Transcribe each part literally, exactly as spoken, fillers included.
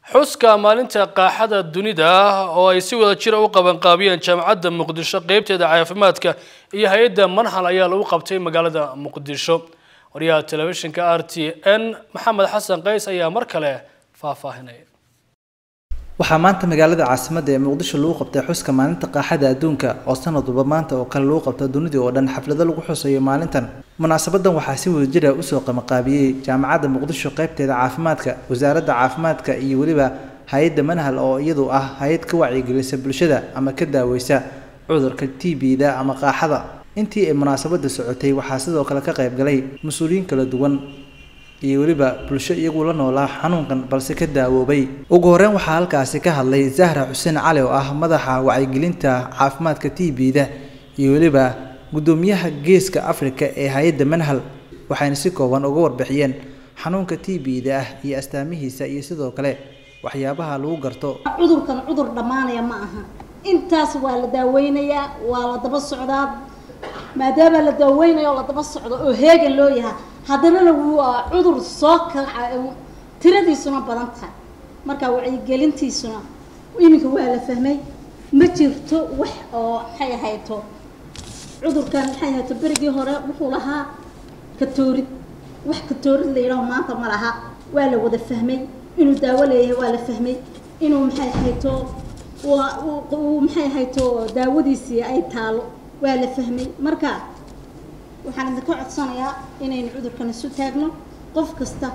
xuska maalinta qaaxada dunida oo ay si wada jir u qaban qaabiyeen jaamacadda Muqdisho qaybteeda caafimaadka iyo hay'adda Manhal ayaa lagu qabtay magaalada Muqdisho. wariyaha telefishinka R T N Maxamed Xasan Qays ayaa mar kale faahfaahinay. waxaa maanta magaalada caasimadda ee Muqdisho lagu qabtay xuska maalinta qaaxada adduunka oo sanadba maanta oo kale lagu qabto dunida oo dhan xaflado lagu xusayo maalintan. munaasabadan waxaa si wada jir ah u soo qabanqaabiyay jaamacadda Muqdisho qaybteeda caafimaadka, wasaaradda caafimaadka iyo waliba hay'adda Manhal oo iyadu ah hay'ad ka wacyigelisa bulshada ama ka daaweysa cudurka T B-da ama qaaxada. intii ay munaasabada socotay waxaa sidoo kale ka qayb galay mas'uuliyiin kala duwan iyo waliba bulsho iyagu la noolaa xanuunkan balse ka daawoobay. ugu horreyn waxaa halkaasi ka hadlay Zahra Xuseen Cali oo ah madaxa wacyigelinta caafimaadka T B-da iyo waliba gudoomiyaha geeska Afrika ee hay'adda Manhal, waxayna si kooban uga warbixiyeen xanuunka T B-da ah iyo astaamihiisa iyo sidoo kale waxyaabaha lagu garto. cudurkan cudur dhamaanaya ma aha, intaas waa la daaweynayaa, waa la daba socdaa, maadaama la daaweynayo la daba socdo oo heegan loo yahay, haddana waa cudur soo kaca tiradiisuna badan tahay. marka wacyigelintiisuna iminka waa la fahmay, ma jirto wax oo maxay ahayto cudurkan maxay ahayto berigii hore wuxuu lahaa katoorid, wax katoorid la yiraahdo maanta ma laha. waa la wada fahmay inuu daawo leeyahay, waa la fahmay inuu maxay ahayto waa uu maxay ahayto daawadiisii ay taalo, waa la fahmay. marka waxaan idinka codsanayaa inaynu cudurkan isu taagno. qof kasta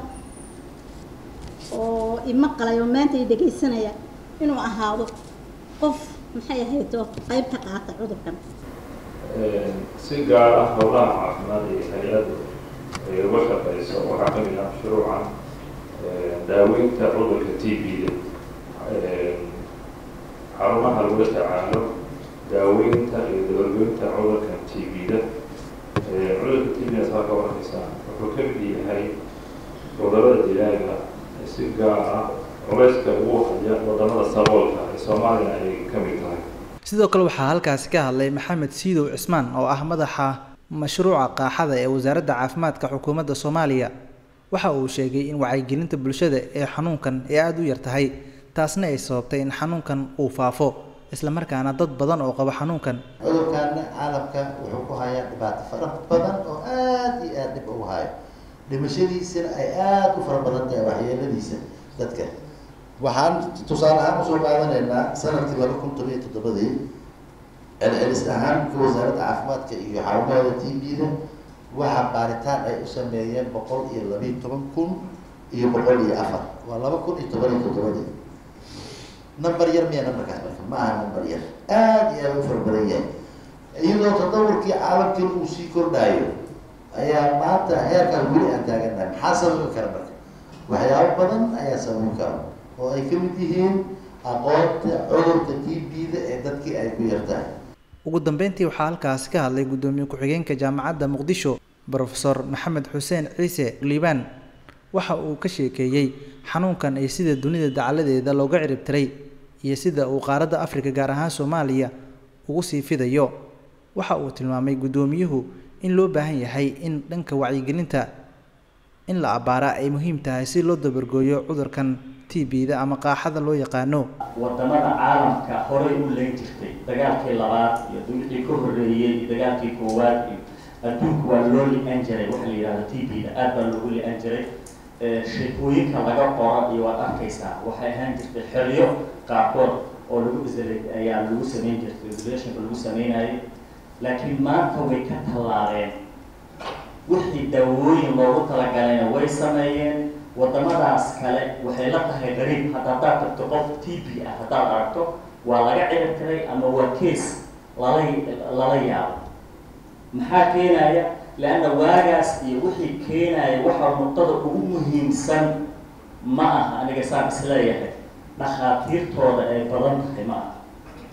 oo imaqlayo maanta ay dhageysanaya inuu ahaado qof maxay ahayto qayb ka qaata cudurkan. si gaar ah howlaha caafimaad ee hay'addu ay uga shaqeyso waxaa kamid ah shuruucan daaweynta cudurka T B-da, xarumaha lagu tacaalo daaweynta iyo dabargoynta cudurka T B-da. cudurka T B-da saa ka warhaysaa wuxuu ka mid yahay cudurrada dilaaga si gaar ah culayska ugu haya wadamada saboolka ee Soomaaliya ay ka mid tahay. sidoo kale waxaa halkaasi ka hadlay Maxamed Siidow Cismaan oo ah madaxa mashruuca qaaxada ee wasaaradda caafimaadka xukuumadda Soomaaliya. waxa uu sheegay in wacyigelinta bulshada ee xanuunkan ay aad u yar tahay, taasna ay sababtay in xanuunkan uu faafo isla markaana dad badan oo qaba xanuunkan. cudurkan caalamka wuxuu ku hayaa dhibaato fara badan oo aad iyo aad dhib ugu hayo, dhimashadiisana ay aad u fara badan tahay, waxyeeladiisa dadka. waxaan tusaale ahaan usoo qaadanaynaa sanadkii laba kun toban iyo toddobadii celcelis ahaan wasaaradda caafimaadka iyo xarumaheeda T B-da waxaa baaritaan ay u sameeyeen boqol iyo labiyo toban kun iyo boqol iyo afar, waa laba kun iyo toban iyo toddobadii. number yar miya numberkaas marka ma aha number yar, aad iyo aad u fara badan yahay. iyadoo tadawurkii caalamkan uu sii kordhayo ayaa maanta heerkan weli aan taagannahay. maxaa sababi kara marka? waxyaabo badan ayaa sababi kara oo ay ka mid yihiin aqoonta cudurka T B-da ee dadkii ay ku yartahay. ugu dambeyntii waxaa halkaasi ka hadlay gudoomiye ku-xigeenka jaamacadda Muqdisho Professor Maxamed Xuseen Ciise Liibaan. waxa uu ka sheekeeyay xanuunkan ay sida dunida dacaladeeda looga cirib tiray iyo sida uu qaaradda Afrika gaar ahaan Soomaaliya ugu sii fidayo. waxa uu tilmaamay gudoomiyuhu in loo baahan yahay in dhanka wacyigelinta in la abaara ay muhiim tahay si loo dabargooyo cudurkan T B-da ama qaaxada loo yaqaano. wadamada caalamka horay u leeyin jirtay dagaalkii labaad iyo dagaalkii ka horreeyay dagaalkii koowaad iyo adduunku waa loo li'an jiray waxa la yiraahdo T B-da, aad baa loogu li'an jiray. sheekooyinka laga qoro iyo waad arkaysaa waxay ahaan jirtay xeryo qaarkood oo lagu isolate ayaa lagu sameyn jirtay, isolationka lagu sameynayay. laakiin maanta way ka tallaabeen, wixii daawooyin loogu talagalayna way sameeyeen. wadamadaas kale waxay la tahay qariib, hadda hadaad tagto qof T B ah haddaad aragto waa laga cirib tiray ama waa case lala lala yaabo. maxaa keenaya? لأن واجس يوحي كينا يوحى المنطقة ugu muhiimsan ma aha aniga saan isleeyahay dhakhaatiirtooda ay badan tahay ma aha,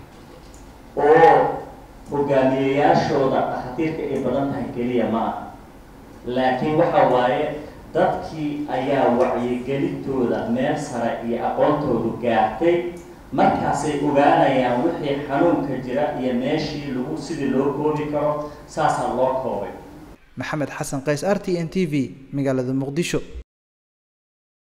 oo hogaamiyeyaashooda dhakhaatiirka ay badan tahay keliya ma aha, laakiin waxa waaye dadkii ayaa wacyigelintooda meel sare iyo aqoontoodu gaartay. markaasay ogaanayaan wixii xanuunka jira iyo meeshii lagu sidii loo koobi karo, saasaa loo koobay. Maxamed Xasan Qays, R T N T V, magaalada Muqdisho.